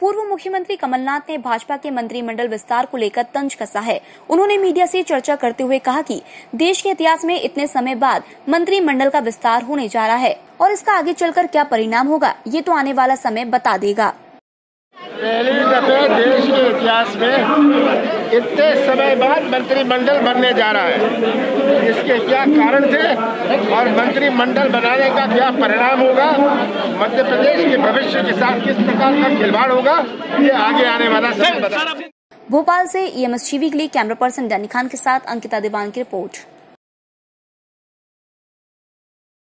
पूर्व मुख्यमंत्री कमलनाथ ने भाजपा के मंत्रिमंडल विस्तार को लेकर तंज कसा है। उन्होंने मीडिया से चर्चा करते हुए कहा कि देश के इतिहास में इतने समय बाद मंत्रिमंडल का विस्तार होने जा रहा है और इसका आगे चलकर क्या परिणाम होगा ये तो आने वाला समय बता देगा। पहली दफे देश के इतिहास में इतने समय बाद मंत्रिमंडल बनने जा रहा है। इसके क्या कारण थे और मंत्रिमंडल बनाने का क्या परिणाम होगा, मध्य प्रदेश के भविष्य के साथ किस प्रकार का खिलवाड़ होगा, ये आगे आने वाला समय बताएगा। भोपाल से EMS टीवी के लिए कैमरा पर्सन डैनी खान के साथ अंकिता दीवान की रिपोर्ट।